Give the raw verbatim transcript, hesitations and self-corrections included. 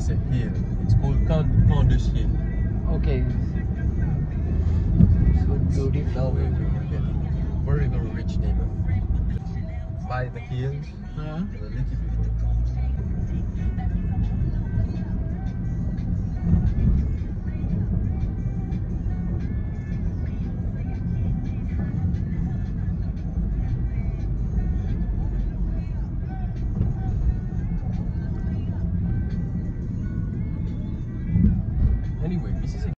is a hill. It's called Candice Hill. Okay. So Now beautiful. we we're getting very very rich neighborhood. By the hills, Huh? a little bit